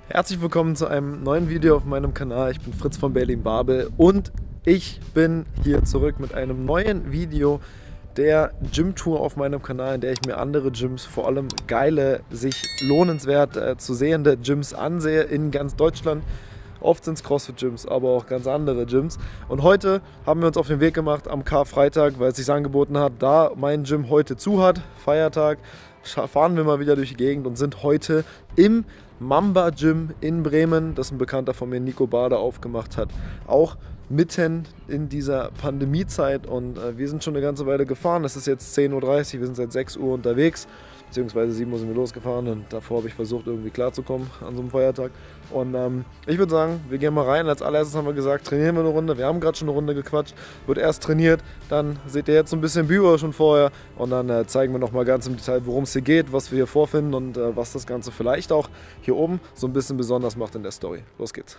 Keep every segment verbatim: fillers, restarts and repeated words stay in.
Herzlich willkommen zu einem neuen Video auf meinem Kanal. Ich bin Fritz von Berlin Babel und ich bin hier zurück mit einem neuen Video der Gym-Tour auf meinem Kanal, in der ich mir andere Gyms, vor allem geile, sich lohnenswert äh, zu sehende Gyms ansehe in ganz Deutschland. Oft sind es CrossFit-Gyms, aber auch ganz andere Gyms. Und heute haben wir uns auf den Weg gemacht am Karfreitag, weil es sich angeboten hat, da mein Gym heute zu hat, Feiertag, fahren wir mal wieder durch die Gegend und sind heute im Mamba Gym in Bremen, das ein Bekannter von mir, Nico Bader, aufgemacht hat. Auch mitten in dieser Pandemiezeit und äh, wir sind schon eine ganze Weile gefahren. Es ist jetzt zehn Uhr dreißig, wir sind seit sechs Uhr unterwegs, beziehungsweise sieben Uhr sind wir losgefahren und davor habe ich versucht, irgendwie klarzukommen an so einem Feiertag. Und ähm, ich würde sagen, wir gehen mal rein. Als allererstes haben wir gesagt, trainieren wir eine Runde. Wir haben gerade schon eine Runde gequatscht, wird erst trainiert, dann seht ihr jetzt so ein bisschen Büro schon vorher und dann äh, zeigen wir nochmal ganz im Detail, worum es hier geht, was wir hier vorfinden und äh, was das Ganze vielleicht auch hier oben so ein bisschen besonders macht in der Story. Los geht's!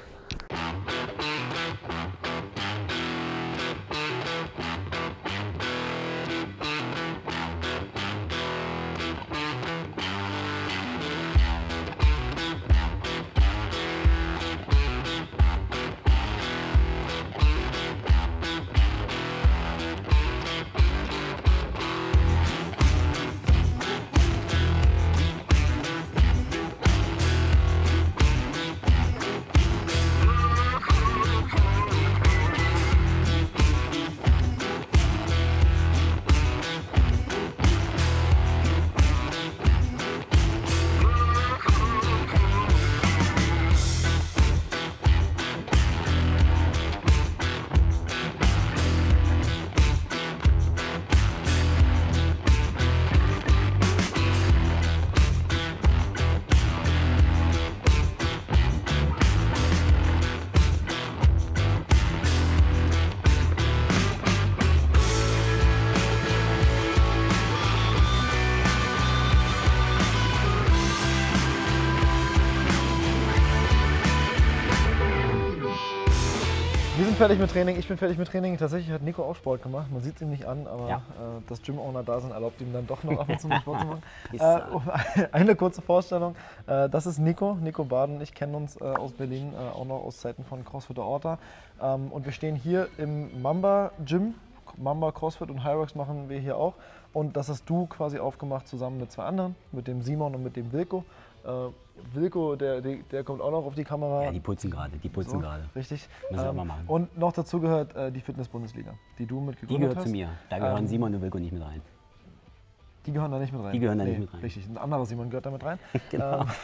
Wir sind fertig mit Training, ich bin fertig mit Training. Tatsächlich hat Nico auch Sport gemacht. Man sieht es ihm nicht an, aber ja. äh, das Gym-Owner da sind, erlaubt ihm dann doch noch ab und zu mal Sport zu machen. äh, eine kurze Vorstellung, äh, das ist Nico, Nico Baden. Ich kenne uns äh, aus Berlin, äh, auch noch aus Zeiten von CrossFit Orta. Ähm, und wir stehen hier im Mamba Gym. Mamba, CrossFit und Hyrox machen wir hier auch. Und das hast du quasi aufgemacht zusammen mit zwei anderen, mit dem Simon und mit dem Wilko. Äh, Wilko, der, der, der kommt auch noch auf die Kamera. Ja, die putzen gerade, die putzen so, gerade. Richtig. Müssen wir ähm, mal machen. Und noch dazu gehört äh, die Fitness-Bundesliga, die du mit gegründet hast. Die gehört hast. zu mir. Da gehören ähm, Simon und Wilko nicht mit rein. Die gehören da nicht mit rein? Die gehören da nee, nicht mit rein. Richtig, ein anderer Simon gehört da mit rein. Genau. Ähm,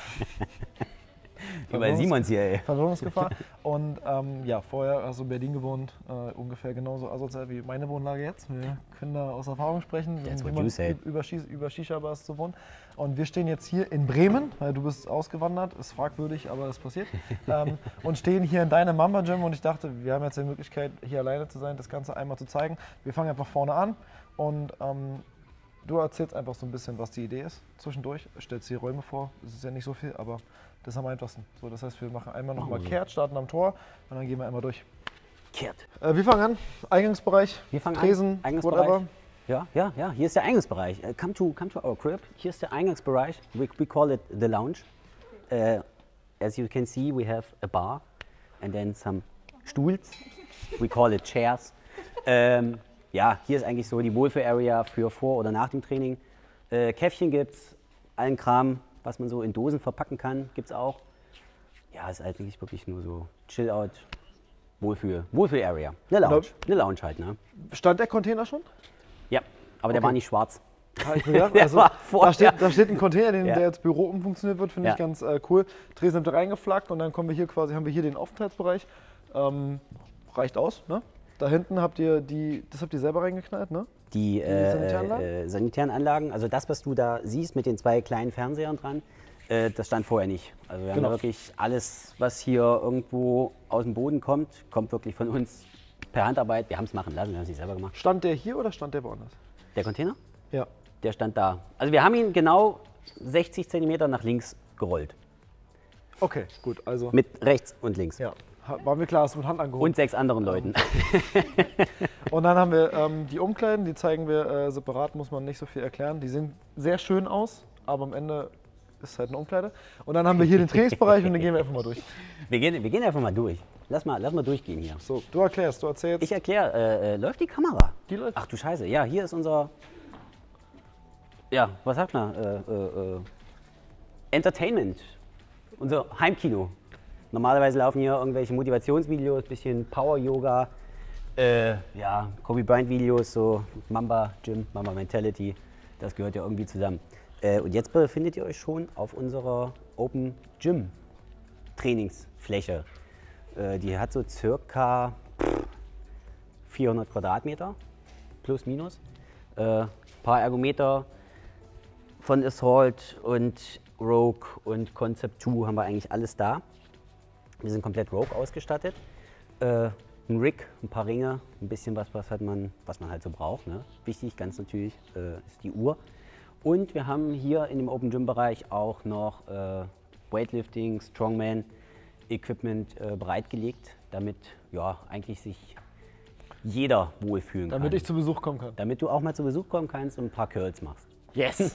Überall Simons hier, ey. Verwirrungsgefahr. Und ähm, ja, vorher hast du in Berlin gewohnt, äh, ungefähr genauso asozial wie meine Wohnlage jetzt. Wir können da aus Erfahrung sprechen, wie über, über Shisha-Bars zu wohnen. Und wir stehen jetzt hier in Bremen, weil du bist ausgewandert, ist fragwürdig, aber es passiert. ähm, und stehen hier in deinem Mamba Gym und ich dachte, wir haben jetzt die Möglichkeit, hier alleine zu sein, das Ganze einmal zu zeigen. Wir fangen einfach vorne an und ähm, du erzählst einfach so ein bisschen, was die Idee ist. Zwischendurch stellst du die Räume vor, es ist ja nicht so viel, aber das ist am einfachsten. So, das heißt, wir machen einmal nochmal kehrt, starten am Tor und dann gehen wir einmal durch. Kehrt. Äh, wir fangen an, Eingangsbereich, wir fangen Tresen, an. Eingangsbereich. Whatever. Ja, ja, ja, hier ist der Eingangsbereich. Uh, come, to, come to our crib. Hier ist der Eingangsbereich. We, we call it the lounge. Uh, as you can see, we have a bar and then some stools. We call it chairs. Ähm, ja, hier ist eigentlich so die Wohlfühl-Area für vor oder nach dem Training. Äh, Käffchen gibt's, allen Kram, was man so in Dosen verpacken kann, gibt es auch. Ja, ist eigentlich wirklich nur so Chill-Out, Wohlfühl, Wohlfühl-Area. Eine Lounge, eine Lounge halt, ne? Stand der Container schon? Ja, aber okay. Der war nicht schwarz. Ja, ich gedacht, also, da, steht, da steht ein Container, den, ja. der jetzt Büro umfunktioniert wird, finde ja. ich ganz äh, cool. Tresen habt ihr reingeflaggt und dann kommen wir hier quasi, haben wir hier den Aufenthaltsbereich. Ähm, reicht aus, ne? Da hinten habt ihr die, das habt ihr selber reingeknallt, ne? Die, die äh, sanitären, äh, sanitären Anlagen, also das, was du da siehst mit den zwei kleinen Fernsehern dran, äh, das stand vorher nicht. Also wir genau. haben da wirklich alles, was hier irgendwo aus dem Boden kommt, kommt wirklich von uns per Handarbeit. Wir haben es machen lassen, wir haben es nicht selber gemacht. Stand der hier oder stand der woanders? Der Container? Ja. Der stand da. Also wir haben ihn genau sechzig Zentimeter nach links gerollt. Okay, gut. Also mit rechts und links. Ja. War mir klar, hast du mit Hand angehoben. Und sechs anderen Leuten. Und dann haben wir ähm, die Umkleiden, die zeigen wir äh, separat, muss man nicht so viel erklären. Die sehen sehr schön aus, aber am Ende ist halt eine Umkleide. Und dann haben wir hier den Trainingsbereich und den gehen wir einfach mal durch. Wir gehen, wir gehen einfach mal durch. Lass mal, lass mal durchgehen hier. So, du erklärst, du erzählst. Ich erkläre, äh, äh, läuft die Kamera? Die läuft. Ach du Scheiße, ja, hier ist unser, ja, was sagt man, äh, äh, äh, Entertainment, unser Heimkino. Normalerweise laufen hier irgendwelche Motivationsvideos, bisschen Power-Yoga, äh, ja, Kobe Bryant-Videos, so Mamba Gym, Mamba Mentality, das gehört ja irgendwie zusammen. Äh, und jetzt befindet ihr euch schon auf unserer Open Gym Trainingsfläche. Äh, die hat so circa vierhundert Quadratmeter, plus minus. Ein äh, paar Ergometer von Assault und Rogue und Concept zwei haben wir eigentlich alles da. Wir sind komplett Rogue ausgestattet. Äh, ein Rig, ein paar Ringe, ein bisschen was, was, hat man, was man halt so braucht. Ne? Wichtig, ganz natürlich, äh, ist die Uhr. Und wir haben hier in dem Open Gym Bereich auch noch äh, Weightlifting, Strongman Equipment äh, bereitgelegt, damit ja, eigentlich sich jeder wohlfühlen kann. Damit ich zu Besuch kommen kann. Damit du auch mal zu Besuch kommen kannst und ein paar Curls machst. Yes!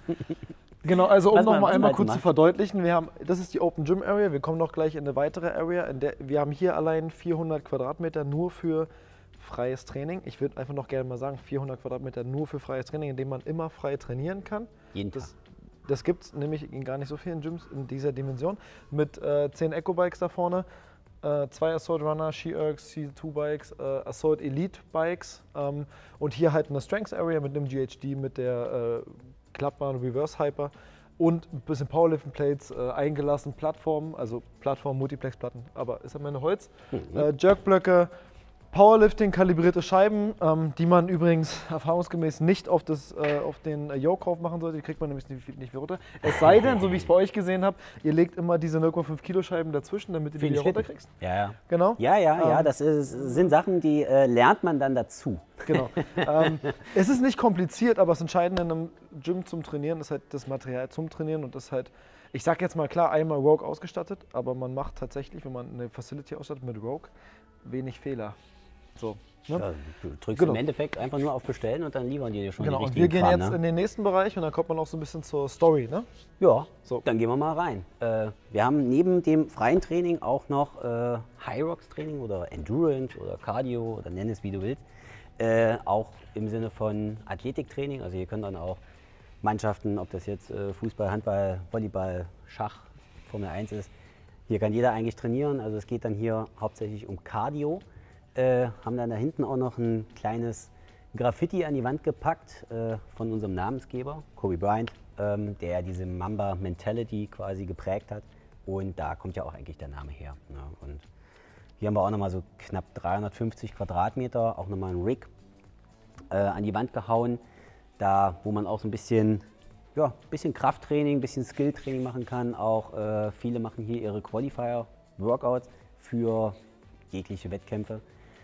Genau, also um Was man- nochmal was einmal man kurz halt zu verdeutlichen, wir haben, das ist die Open Gym Area, wir kommen noch gleich in eine weitere Area, in der, wir haben hier allein vierhundert Quadratmeter nur für freies Training. Ich würde einfach noch gerne mal sagen, vierhundert Quadratmeter nur für freies Training, in dem man immer frei trainieren kann. Jeden Tag. Das, das gibt es nämlich in gar nicht so vielen Gyms in dieser Dimension. Mit äh, zehn Eco-Bikes da vorne, äh, zwei Assault Runner, She-Ergs, C zwei Bikes, äh, Assault Elite Bikes ähm, und hier halt eine Strengths Area mit einem G H D, mit der äh, klappbaren Reverse Hyper und ein bisschen Powerlifting Plates, äh, eingelassen Plattformen, also Plattform Multiplex Platten, aber ist am Ende Holz. Mhm. Äh, Jerkblöcke, Powerlifting kalibrierte Scheiben, ähm, die man übrigens erfahrungsgemäß nicht auf, das, äh, auf den äh, Yoke drauf machen sollte, die kriegt man nämlich nicht, nicht mehr runter. Es sei denn, so wie ich es bei euch gesehen habe, ihr legt immer diese null Komma fünf Kilo Scheiben dazwischen, damit du die Für den wieder Schlitten. runterkriegst. Ja, ja. Genau. Ja, ja, ja, Ähm, das ist, sind Sachen, die äh, lernt man dann dazu. Genau. ähm, es ist nicht kompliziert, aber das Entscheidende in einem Gym zum Trainieren ist halt das Material zum Trainieren und das halt, ich sag jetzt mal klar, einmal Rogue ausgestattet, aber man macht tatsächlich, wenn man eine Facility ausstattet mit Rogue, wenig Fehler. So. Ne? Ja, du drückst Genau. im Endeffekt einfach nur auf Bestellen und dann liefern die dir schon Genau, die und richtigen wir gehen Kram, jetzt ne? in den nächsten Bereich und dann kommt man auch so ein bisschen zur Story, ne? Ja, So. dann gehen wir mal rein. Äh, wir haben neben dem freien Training auch noch äh, High Rocks Training oder Endurance oder Cardio oder nenn es wie du willst. Äh, auch im Sinne von Athletiktraining. Also hier können dann auch Mannschaften, ob das jetzt äh, Fußball, Handball, Volleyball, Schach, Formel eins ist, hier kann jeder eigentlich trainieren. Also es geht dann hier hauptsächlich um Cardio. Äh, haben dann da hinten auch noch ein kleines Graffiti an die Wand gepackt äh, von unserem Namensgeber, Kobe Bryant, ähm, der diese Mamba Mentality quasi geprägt hat. Und da kommt ja auch eigentlich der Name her. Ne? Und hier haben wir auch nochmal so knapp dreihundertfünfzig Quadratmeter, auch nochmal ein Rig äh, an die Wand gehauen, da wo man auch so ein bisschen, ja, bisschen Krafttraining, ein bisschen Skilltraining machen kann. Auch äh, viele machen hier ihre Qualifier-Workouts für jegliche Wettkämpfe.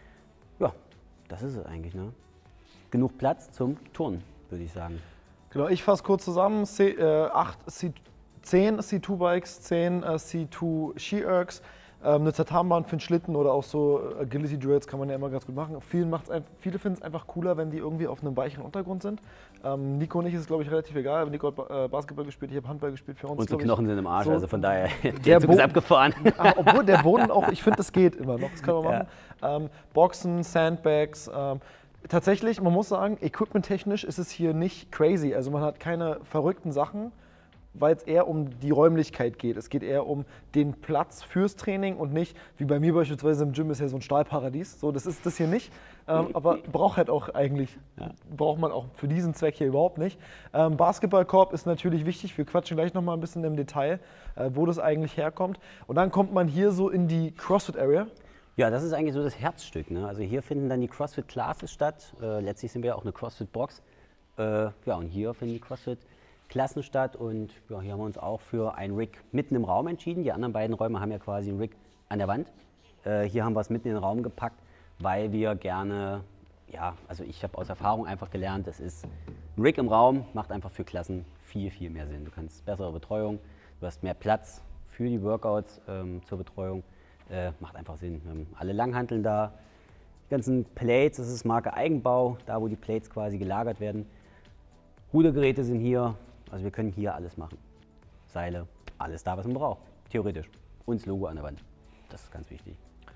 Ja, das ist es eigentlich. Ne? Genug Platz zum Turnen, würde ich sagen. Genau, ich fasse kurz zusammen, C, äh, acht, C, zehn C zwei Bikes, zehn äh, C zwei She-Ergs, ähm, eine Tatanbahn für den Schlitten oder auch so Agility Drills kann man ja immer ganz gut machen. Vielen macht's ein, viele finden es einfach cooler, wenn die irgendwie auf einem weicheren Untergrund sind. Ähm, Nico und ich ist es, glaube ich, relativ egal. Nico hat äh, Basketball gespielt, ich habe Handball gespielt. Für uns, Unsere glaub ich, Knochen sind im Arsch, so- also von daher, der, Der Zug ist Bo- abgefahren. Ah, obwohl der Boden auch, ich finde, das geht immer noch, das kann man machen. Ähm, Boxen, Sandbags. Ähm, tatsächlich, man muss sagen, equipmenttechnisch ist es hier nicht crazy. Also man hat keine verrückten Sachen, weil es eher um die Räumlichkeit geht. Es geht eher um den Platz fürs Training und nicht, wie bei mir beispielsweise im Gym ist ja so ein Stahlparadies. So, das ist das hier nicht. Ähm, aber braucht halt auch eigentlich, braucht man auch für diesen Zweck hier überhaupt nicht. Ähm, Basketballkorb ist natürlich wichtig. Wir quatschen gleich nochmal ein bisschen im Detail, äh, wo das eigentlich herkommt. Und dann kommt man hier so in die CrossFit-Area. Ja, das ist eigentlich so das Herzstück. Ne? Also hier finden dann die CrossFit-Classes statt. Äh, letztlich sind wir auch eine CrossFit-Box. Äh, ja, und hier finden die CrossFit-Klassen statt. Und ja, hier haben wir uns auch für ein Rig mitten im Raum entschieden. Die anderen beiden Räume haben ja quasi ein Rig an der Wand. Äh, hier haben wir es mitten in den Raum gepackt, weil wir gerne, ja, also ich habe aus Erfahrung einfach gelernt, es ist ein Rig im Raum, macht einfach für Klassen viel, viel mehr Sinn. Du kannst bessere Betreuung, du hast mehr Platz für die Workouts ähm, zur Betreuung. Äh, macht einfach Sinn. Wir haben alle Langhanteln da, die ganzen Plates, das ist Marke Eigenbau, da wo die Plates quasi gelagert werden. Rudergeräte sind hier, also wir können hier alles machen. Seile, alles da, was man braucht, theoretisch. Und das Logo an der Wand, das ist ganz wichtig.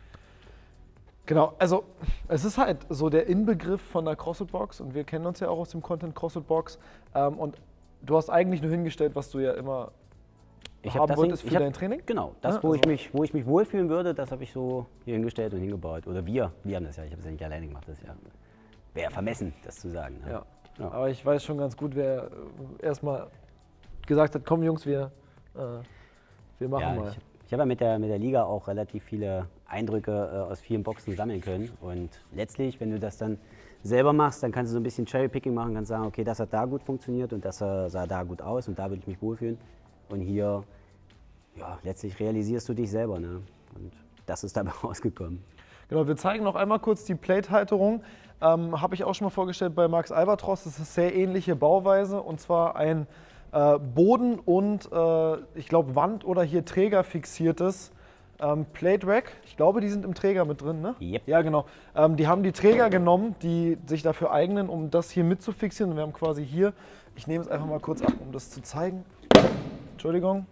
Genau, also es ist halt so der Inbegriff von der CrossFit-Box und wir kennen uns ja auch aus dem Content CrossFit-Box ähm, und du hast eigentlich nur hingestellt, was du ja immer ich haben das wolltest hin, für ich dein hab, Training? Genau, das, ja, wo, also ich mich, wo ich mich wohlfühlen würde, das habe ich so hier hingestellt und hingebaut. Oder wir, wir haben das ja, ich habe es ja nicht alleine gemacht, das ist ja, wäre vermessen, das zu sagen. Ja. Ja. Ja. Aber ich weiß schon ganz gut, wer erstmal gesagt hat, komm Jungs, wir, äh, wir machen Ja, mal. ich, ich habe ja mit der, mit der Liga auch relativ viele Eindrücke äh, aus vielen Boxen sammeln können. Und letztlich, wenn du das dann selber machst, dann kannst du so ein bisschen Cherry-Picking machen, kannst sagen, okay, das hat da gut funktioniert und das äh, sah da gut aus und da würde ich mich wohlfühlen. Und hier, ja, letztlich realisierst du dich selber, ne? Und das ist dabei rausgekommen. Genau, wir zeigen noch einmal kurz die Plate-Halterung. Ähm, habe ich auch schon mal vorgestellt bei Max Albatros. Das ist sehr ähnliche Bauweise und zwar ein äh, Boden- und äh, ich glaube Wand- oder hier Träger fixiertes ähm, Plate Rack. Ich glaube, die sind im Träger mit drin, ne? Yep. Ja, genau. Ähm, die haben die Träger genommen, die sich dafür eignen, um das hier mitzufixieren. Und wir haben quasi hier, ich nehme es einfach mal kurz ab, um das zu zeigen. Entschuldigung.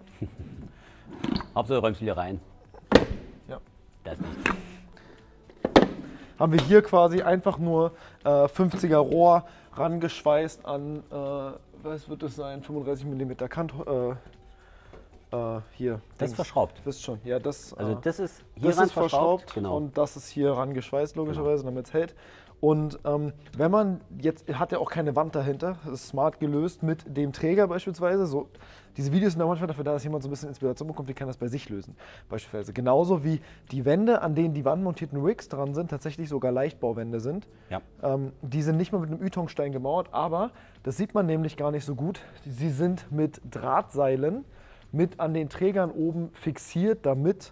Hauptsache räumst du wieder rein. Ja. Das nicht. Haben wir hier quasi einfach nur äh, fünfziger Rohr rangeschweißt an, äh, was wird das sein, fünfunddreißig Millimeter Kant, äh, äh, hier. Das ist verschraubt. Du wisst schon, ja, das, Also äh, das ist hier das ran ist verschraubt genau. und das ist hier rangeschweißt logischerweise, damit es hält. Und ähm, wenn man jetzt, hat ja auch keine Wand dahinter, das ist smart gelöst mit dem Träger beispielsweise. So, diese Videos sind auch manchmal dafür da, dass jemand so ein bisschen Inspiration bekommt, wie kann das bei sich lösen beispielsweise. Genauso wie die Wände, an denen die wandmontierten Rigs dran sind, tatsächlich sogar Leichtbauwände sind. Ja. Ähm, die sind nicht mal mit einem Ytongstein gemauert, aber das sieht man nämlich gar nicht so gut. Sie sind mit Drahtseilen mit an den Trägern oben fixiert, damit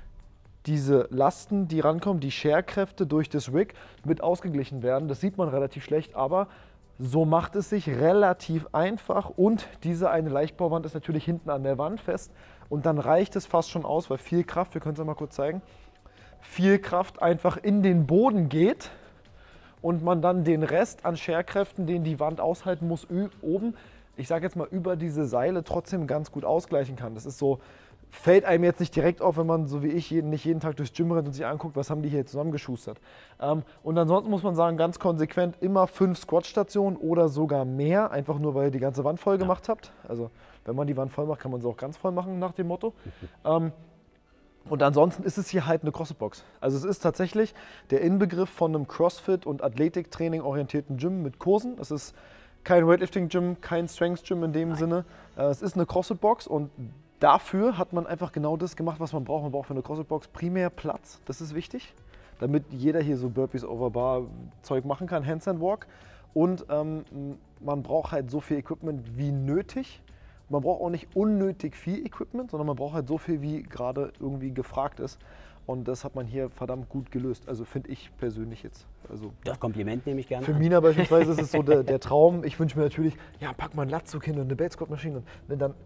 diese Lasten, die rankommen, die Scherkräfte durch das Rig mit ausgeglichen werden. Das sieht man relativ schlecht, aber so macht es sich relativ einfach und diese eine Leichtbauwand ist natürlich hinten an der Wand fest und dann reicht es fast schon aus, weil viel Kraft, wir können es ja mal kurz zeigen, viel Kraft einfach in den Boden geht und man dann den Rest an Scherkräften, den die Wand aushalten muss, oben, ich sage jetzt mal über diese Seile trotzdem ganz gut ausgleichen kann. Das ist so, fällt einem jetzt nicht direkt auf, wenn man so wie ich jeden, nicht jeden Tag durchs Gym rennt und sich anguckt, was haben die hier zusammengeschustert. Ähm, und ansonsten muss man sagen, ganz konsequent immer fünf Squat-Stationen oder sogar mehr, einfach nur, weil ihr die ganze Wand voll gemacht habt. Also wenn man die Wand voll macht, kann man sie auch ganz voll machen nach dem Motto. Ähm, und ansonsten ist es hier halt eine CrossFit-Box. Also es ist tatsächlich der Inbegriff von einem CrossFit- und Athletiktraining orientierten Gym mit Kursen. Es ist kein Weightlifting-Gym, kein Strength-Gym in dem Nein. Sinne. Äh, es ist eine CrossFit-Box und dafür hat man einfach genau das gemacht, was man braucht. Man braucht für eine CrossFit-Box primär Platz, das ist wichtig, damit jeder hier so Burpees over Bar Zeug machen kann, Handstand Walk. Und ähm, man braucht halt so viel Equipment wie nötig. Man braucht auch nicht unnötig viel Equipment, sondern man braucht halt so viel, wie gerade irgendwie gefragt ist. Und das hat man hier verdammt gut gelöst. Also finde ich persönlich jetzt. Also Das Kompliment nehme ich gerne für an. Mina beispielsweise ist es so der, der Traum. Ich wünsche mir natürlich, ja, pack mal einen Latzug hin und eine Belt-Squat-Maschine. Und ne, dann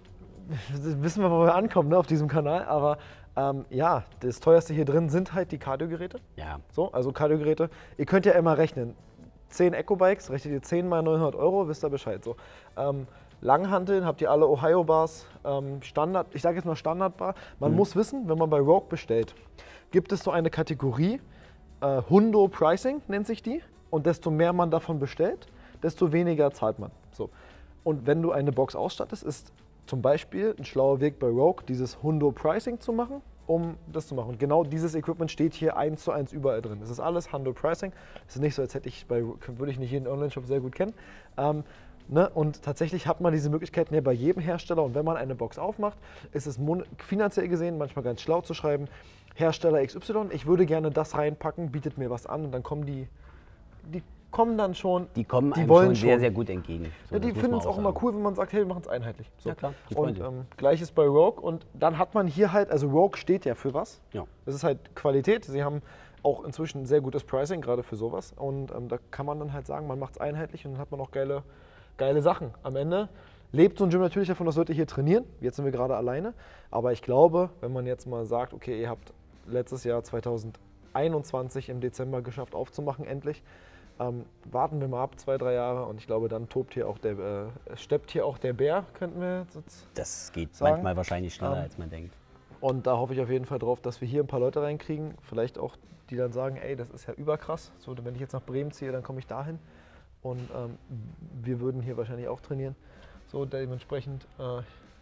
wissen wir, wo wir ankommen, ne, auf diesem Kanal. Aber ähm, ja, das teuerste hier drin sind halt die Cardio-Geräte. Ja. So, also Cardio-Geräte. Ihr könnt ja immer rechnen. zehn Eco-Bikes, rechnet ihr zehn mal neunhundert Euro, wisst ihr Bescheid. So. Ähm, Langhanteln habt ihr alle Ohio-Bars, ähm, Standard, ich sage jetzt mal Standardbar. Man Mhm. muss wissen, wenn man bei Rogue bestellt, gibt es so eine Kategorie, äh, Hundo Pricing nennt sich die. Und desto mehr man davon bestellt, desto weniger zahlt man. So. Und wenn du eine Box ausstattest, ist zum Beispiel ein schlauer Weg bei Rogue, dieses Hundo Pricing zu machen, um das zu machen. Und genau dieses Equipment steht hier eins zu eins überall drin. Das ist alles Hundo Pricing. Es ist nicht so, als hätte ich bei, würde ich nicht jeden Online-Shop sehr gut kennen. Ähm, ne? Und tatsächlich hat man diese Möglichkeiten ja bei jedem Hersteller. Und wenn man eine Box aufmacht, ist es finanziell gesehen manchmal ganz schlau zu schreiben, Hersteller X Y, ich würde gerne das reinpacken, bietet mir was an und dann kommen die, die kommen dann schon. Die kommen die einem wollen schon sehr, schon. sehr gut entgegen. So, Ja, die das muss finden man es auch immer sagen. cool, wenn man sagt, hey, wir machen es einheitlich. So. Ja, klar, die Und Freunde. ähm, gleiches bei Rogue. Und dann hat man hier halt, also Rogue steht ja für was. Ja. Das ist halt Qualität. Sie haben auch inzwischen sehr gutes Pricing, gerade für sowas. Und ähm, da kann man dann halt sagen, man macht es einheitlich und dann hat man auch geile, geile Sachen. Am Ende lebt so ein Gym natürlich davon, dass Leute hier trainieren. Jetzt sind wir gerade alleine. Aber ich glaube, wenn man jetzt mal sagt, okay, ihr habt letztes Jahr zweitausendeinundzwanzig im Dezember geschafft aufzumachen, endlich. Ähm, warten wir mal ab, zwei, drei Jahre und ich glaube, dann tobt hier auch der, äh, steppt hier auch der Bär, könnten wir jetzt Das geht sagen. manchmal wahrscheinlich schneller, Ähm, als man denkt. Und da hoffe ich auf jeden Fall drauf, dass wir hier ein paar Leute reinkriegen, vielleicht auch, die dann sagen, ey, das ist ja überkrass, so, wenn ich jetzt nach Bremen ziehe, dann komme ich dahin und ähm, wir würden hier wahrscheinlich auch trainieren, so dementsprechend. Äh,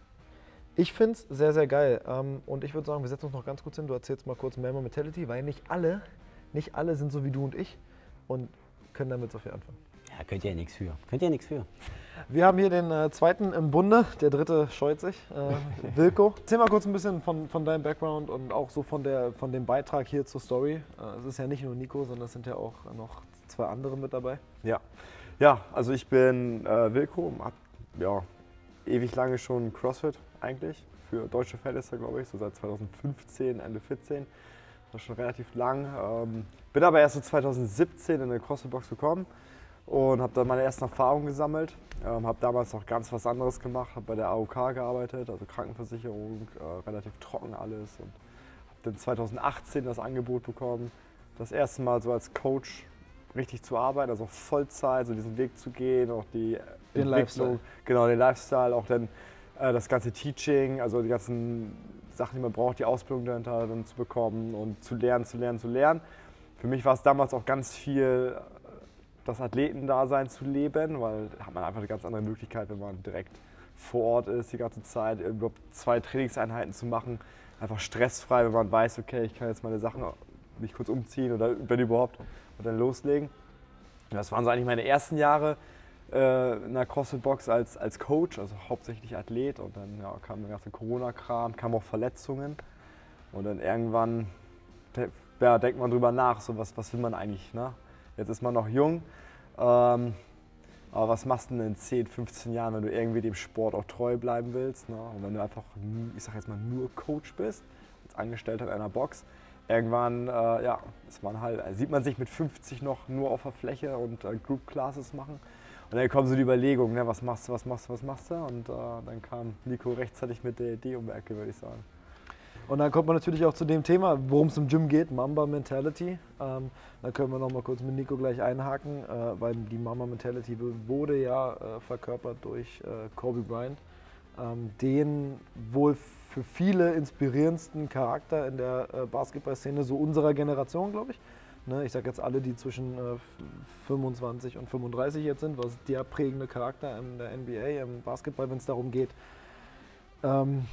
ich finde es sehr, sehr geil ähm, und ich würde sagen, wir setzen uns noch ganz kurz hin, du erzählst mal kurz Mamba Mentality, weil nicht alle, nicht alle sind so wie du und ich und können damit so viel anfangen. Ja, könnt ihr ja nichts für. Könnt ihr ja nichts für. Wir haben hier den äh, zweiten im Bunde, der dritte scheut sich, äh, Wilko. Erzähl mal kurz ein bisschen von, von deinem Background und auch so von, der, von dem Beitrag hier zur Story. Äh, es ist ja nicht nur Nico, sondern es sind ja auch noch zwei andere mit dabei. Ja, ja, also ich bin äh, Wilko, hab ja, ewig lange schon CrossFit eigentlich, für deutsche Verhältnisse glaube ich, so seit zweitausendfünfzehn, Ende vierzehn. Das war schon relativ lang. Ähm, bin aber erst so zweitausendsiebzehn in eine CrossFit-Box gekommen und habe dann meine ersten Erfahrungen gesammelt. Ähm, habe damals noch ganz was anderes gemacht, habe bei der A O K gearbeitet, also Krankenversicherung, äh, relativ trocken alles. Und habe dann zweitausendachtzehn das Angebot bekommen, das erste Mal so als Coach richtig zu arbeiten, also Vollzeit, so diesen Weg zu gehen, auch die Den Lifestyle. Genau, den Lifestyle, auch dann äh, das ganze Teaching, also die ganzen Sachen, die man braucht, die Ausbildung dahinter dann zu bekommen und zu lernen, zu lernen, zu lernen. Für mich war es damals auch ganz viel das Athletendasein zu leben, weil da hat man einfach eine ganz andere Möglichkeit, wenn man direkt vor Ort ist die ganze Zeit, überhaupt zwei Trainingseinheiten zu machen, einfach stressfrei, wenn man weiß, okay, ich kann jetzt meine Sachen mich kurz umziehen oder wenn überhaupt und dann loslegen. Das waren so eigentlich meine ersten Jahre äh, in der CrossFit-Box als, als Coach, also hauptsächlich Athlet und dann ja, kam der ganze Corona-Kram, kamen auch Verletzungen und dann irgendwann ja, denkt man drüber nach, so was, was will man eigentlich, ne? Jetzt ist man noch jung, ähm, aber was machst du denn in zehn, fünfzehn Jahren, wenn du irgendwie dem Sport auch treu bleiben willst, ne? Und wenn du einfach, ich sag jetzt mal, nur Coach bist, als Angestellter in einer Box, irgendwann äh, ja, ist man halt, sieht man sich mit fünfzig noch nur auf der Fläche und äh, Group Classes machen. Und dann kommen so die Überlegungen, ne, was machst du, was machst du, was machst du? Und äh, dann kam Nico rechtzeitig mit der Idee um die Ecke, würde ich sagen. Und dann kommt man natürlich auch zu dem Thema, worum es im Gym geht, Mamba Mentality. Ähm, da können wir noch mal kurz mit Nico gleich einhaken, äh, weil die Mamba Mentality wurde ja äh, verkörpert durch äh, Kobe Bryant, ähm, den wohl für viele inspirierendsten Charakter in der äh, Basketballszene, so unserer Generation, glaube ich. Ne, ich sage jetzt alle, die zwischen äh, fünfundzwanzig und fünfunddreißig jetzt sind, was der prägende Charakter in der N B A, im Basketball, wenn es darum geht, ähm,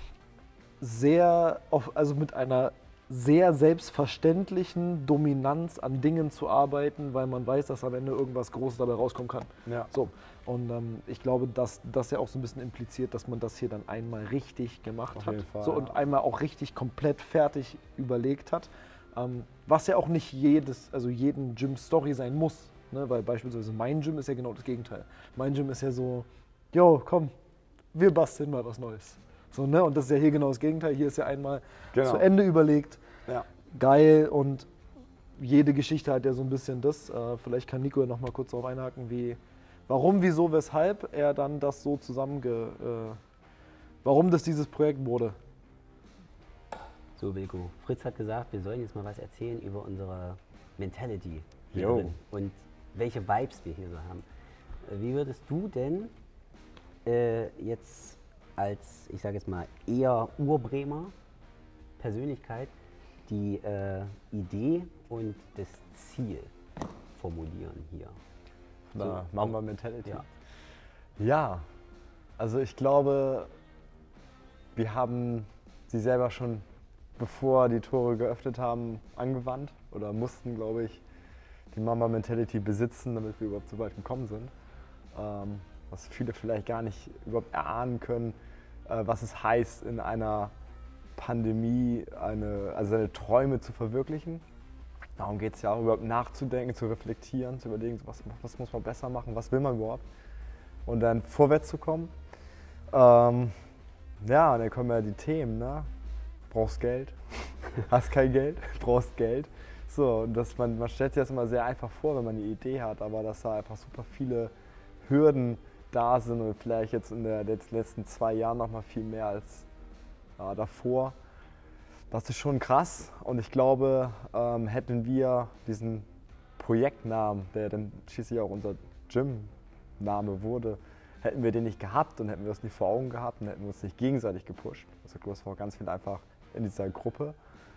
sehr, auf, also mit einer sehr selbstverständlichen Dominanz an Dingen zu arbeiten, weil man weiß, dass am Ende irgendwas Großes dabei rauskommen kann. Ja. So. Und ähm, ich glaube, dass das ja auch so ein bisschen impliziert, dass man das hier dann einmal richtig gemacht Auf hat. jeden Fall, So, ja. und einmal auch richtig komplett fertig überlegt hat. Ähm, was ja auch nicht jedes, also jeden Gym-Story sein muss. Ne? Weil beispielsweise mein Gym ist ja genau das Gegenteil. Mein Gym ist ja so, jo, komm, wir basteln mal was Neues. So, ne? Und das ist ja hier genau das Gegenteil. Hier ist ja einmal Genau. zu Ende überlegt, Ja. geil und jede Geschichte hat ja so ein bisschen das. Äh, vielleicht kann Nico ja noch mal kurz darauf einhaken, wie, warum, wieso, weshalb er dann das so zusammenge... Äh, warum das dieses Projekt wurde. So, Wilko, Fritz hat gesagt, wir sollen jetzt mal was erzählen über unsere Mentality hier Jo. drin und welche Vibes wir hier so haben. Äh, Wie würdest du denn äh, jetzt als, ich sage jetzt mal, eher Urbremer Persönlichkeit die äh, Idee und das Ziel formulieren hier? Na, So, Mamba Mentality. Ja. Ja, also ich glaube, wir haben sie selber schon, bevor die Tore geöffnet haben, angewandt oder mussten, glaube ich, die Mamba Mentality besitzen, damit wir überhaupt so weit gekommen sind. Ähm, was viele vielleicht gar nicht überhaupt erahnen können, äh, was es heißt, in einer Pandemie eine, also seine Träume zu verwirklichen. Darum geht es ja auch, überhaupt nachzudenken, zu reflektieren, zu überlegen, was, was muss man besser machen, was will man überhaupt und dann vorwärts zu kommen. Ähm, ja, und dann kommen ja die Themen, ne? Brauchst Geld, hast kein Geld, brauchst Geld. So, und das, man, man stellt sich das immer sehr einfach vor, wenn man eine Idee hat, aber dass da einfach super viele Hürden da sind und vielleicht jetzt in den letzten zwei Jahren noch mal viel mehr als äh, davor. Das ist schon krass und ich glaube, ähm, hätten wir diesen Projektnamen, der dann schließlich auch unser Gym-Name wurde, hätten wir den nicht gehabt und hätten wir das nicht vor Augen gehabt und hätten wir uns nicht gegenseitig gepusht, also das war ganz viel einfach in dieser Gruppe,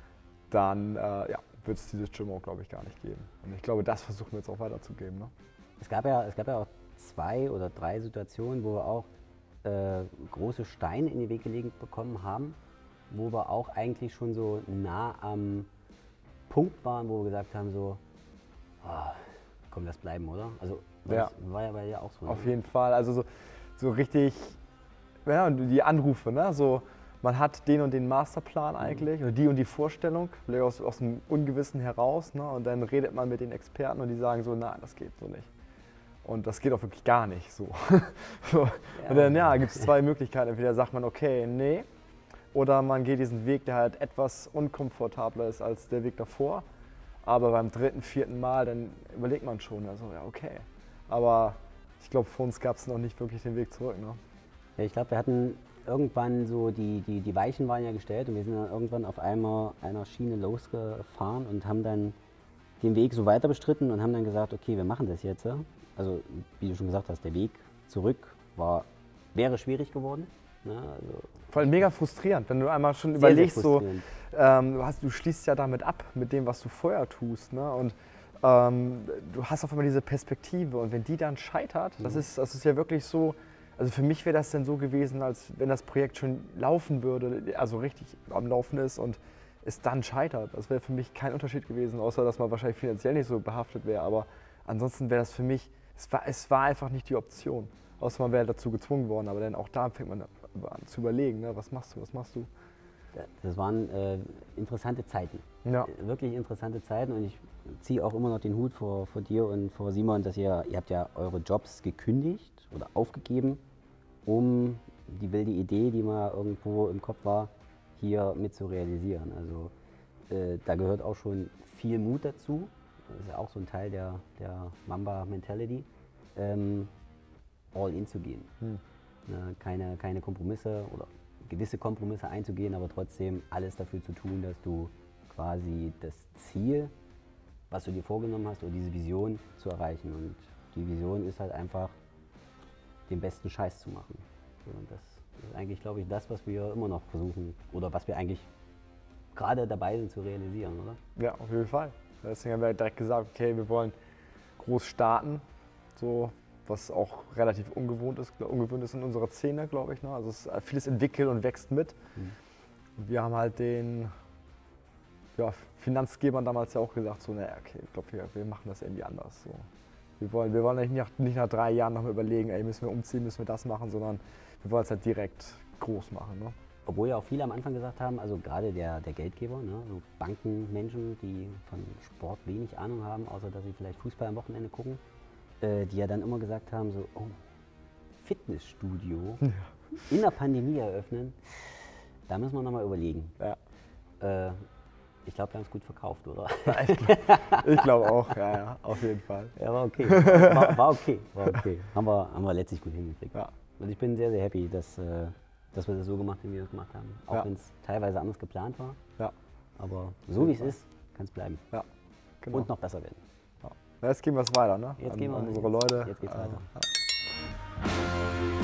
dann äh, ja, wird es dieses Gym auch, glaube ich, gar nicht geben. Und ich glaube, das versuchen wir jetzt auch weiterzugeben. Ne? Es gab ja, es gab ja auch zwei oder drei Situationen, wo wir auch äh, große Steine in den Weg gelegt bekommen haben, wo wir auch eigentlich schon so nah am Punkt waren, wo wir gesagt haben, so, oh, komm, lass bleiben, oder? Also das Ja. war ja bei dir auch so. Auf ne? jeden Fall, also so, so richtig, ja, und die Anrufe, ne? So, man hat den und den Masterplan eigentlich, oder die und die Vorstellung, vielleicht aus, aus dem Ungewissen heraus, ne? Und dann redet man mit den Experten und die sagen so, nein, das geht so nicht. Und das geht auch wirklich gar nicht so. so. Ja. Und dann ja, gibt es zwei Möglichkeiten. Entweder sagt man, okay, nee, oder man geht diesen Weg, der halt etwas unkomfortabler ist als der Weg davor. Aber beim dritten, vierten Mal, dann überlegt man schon, also ja, okay. Aber ich glaube, für uns gab es noch nicht wirklich den Weg zurück. Ne? Ja, ich glaube, wir hatten irgendwann so, die, die, die Weichen waren ja gestellt und wir sind dann irgendwann auf einmal einer Schiene losgefahren und haben dann den Weg so weiter bestritten und haben dann gesagt, okay, wir machen das jetzt. Also wie du schon gesagt hast, der Weg zurück war, wäre schwierig geworden. Ne? Also, Vor allem mega frustrierend, wenn du einmal schon sehr, überlegst, sehr so, frustrierend. ähm, du, hast, du schließt ja damit ab, mit dem, was du vorher tust. Ne? Und ähm, du hast auf einmal diese Perspektive und wenn die dann scheitert, das, Mhm. ist, das ist ja wirklich so, also für mich wäre das dann so gewesen, als wenn das Projekt schon laufen würde, also richtig am Laufen ist und es dann scheitert. Das wäre für mich kein Unterschied gewesen, außer dass man wahrscheinlich finanziell nicht so behaftet wäre. Aber ansonsten wäre das für mich, es war, es war einfach nicht die Option. Außer man wäre dazu gezwungen worden, aber dann auch da fängt man an zu überlegen, ne? Was machst du, was machst du? Das waren äh, interessante Zeiten. Ja. Wirklich interessante Zeiten und ich ziehe auch immer noch den Hut vor, vor dir und vor Simon, dass ihr, ihr habt ja eure Jobs gekündigt oder aufgegeben, um die wilde Idee, die mal irgendwo im Kopf war, hier mit zu realisieren. Also äh, da gehört auch schon viel Mut dazu. Das ist ja auch so ein Teil der, der Mamba-Mentality, ähm, all in zu gehen. Hm. Ne, keine, keine Kompromisse oder gewisse Kompromisse einzugehen, aber trotzdem alles dafür zu tun, dass du quasi das Ziel, was du dir vorgenommen hast, oder diese Vision zu erreichen. Und die Vision ist halt einfach, den besten Scheiß zu machen. So, und das ist eigentlich, glaube ich, das, was wir immer noch versuchen oder was wir eigentlich gerade dabei sind zu realisieren, oder? Ja, auf jeden Fall. Deswegen haben wir direkt gesagt, okay, wir wollen groß starten, so, was auch relativ ungewohnt ist, ungewöhnt ist in unserer Szene, glaube ich. Ne? Also es ist vieles entwickelt und wächst mit. Mhm. Und wir haben halt den ja, Finanzgebern damals ja auch gesagt, so, naja, okay, ich glaube, wir, wir machen das irgendwie anders. So. Wir wollen, wir wollen nicht nach, nicht nach drei Jahren nochmal überlegen, ey, müssen wir umziehen, müssen wir das machen, sondern wir wollen es halt direkt groß machen. Ne? Obwohl ja auch viele am Anfang gesagt haben, also gerade der, der Geldgeber, ne, so Bankenmenschen, die von Sport wenig Ahnung haben, außer dass sie vielleicht Fußball am Wochenende gucken, äh, die ja dann immer gesagt haben, so, oh, Fitnessstudio Ja. in der Pandemie eröffnen, da müssen wir nochmal überlegen. Ja. Äh, ich glaube, wir haben es gut verkauft, oder? Ich glaube glaub auch, ja, ja, auf jeden Fall. Ja, war okay. War, war okay, war okay. Haben wir, haben wir letztlich gut hingekriegt. Ja. Und ich bin sehr, sehr happy, dass, äh, dass wir das so gemacht haben, wie wir es gemacht haben. Auch Ja. wenn es teilweise anders geplant war. Ja. Aber so wie es ist, kann es bleiben. Ja, genau. Und noch besser werden. Ja. Jetzt gehen wir es weiter, ne? Jetzt An, gehen wir an unsere jetzt, Leute. Jetzt geht's Äh, weiter. ja.